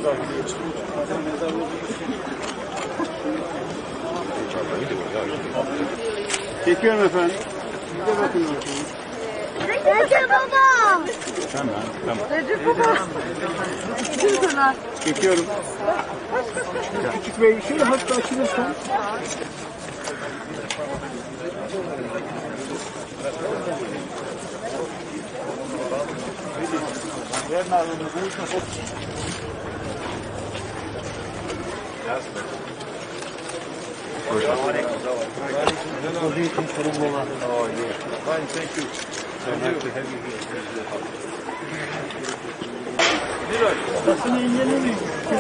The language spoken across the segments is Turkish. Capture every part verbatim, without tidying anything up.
Çekiyorum efendim. Bir de bakın efendim. Recep baba. Tamam, tamam. Recep baba. Çekiyorum. Çekiyorum. Küçük bey, şöyle hafif açılırsan. Yarın ağzını buluşma çok. Fine, thank you. So nice to have you here. Basını incelemeyin.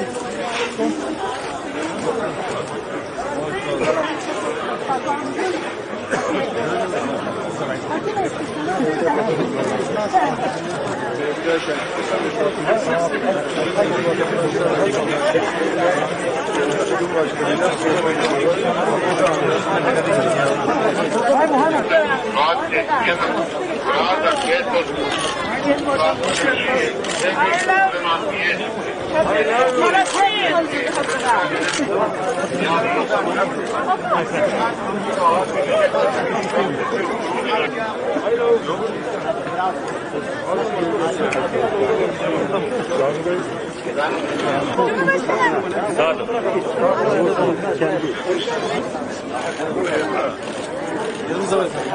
Yanınıza bakın.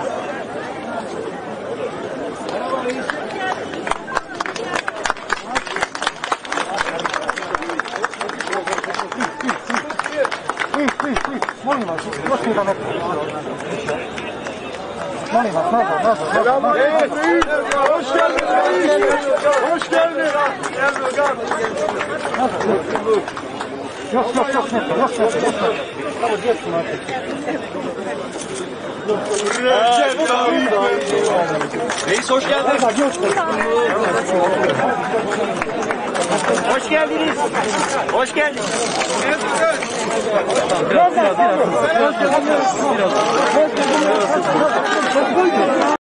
Evet, hoş geldin. Hoş geldin. Yok yok yok yok yok yok yok. Tamam geçsin artık. Reis hoş geldiniz. Hoş geldiniz. Hoş geldiniz. Biraz daha. Biraz daha.